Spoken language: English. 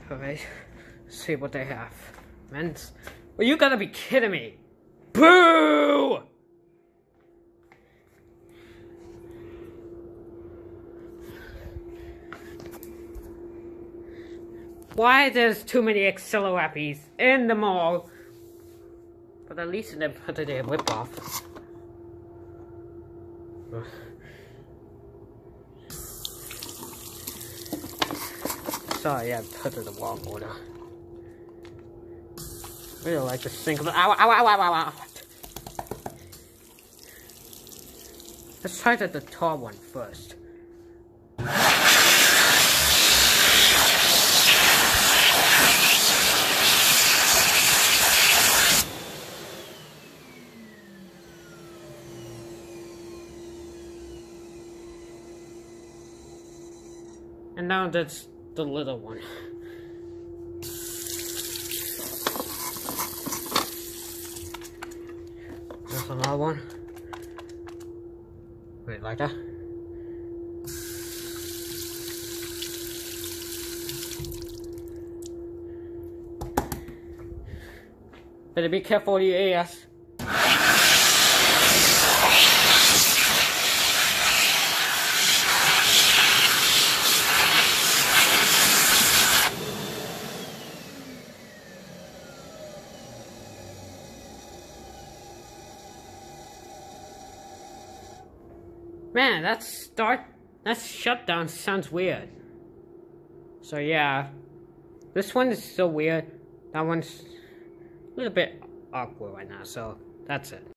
Alright, see what they have. Man, well, you gotta be kidding me. Boo! Why there's too many Xlerappys in the mall? But at least they put it in rip-off. Sorry, I put it in the wrong order. I really like to think of it. Ow, ow, ow, ow, ow, ow. Let's try the tall one first. And now that's the little one. There's another one. Wait, like that? Better be careful of your ears. Man, that shutdown sounds weird. So yeah, this one is so weird. That one's a little bit awkward right now, so that's it.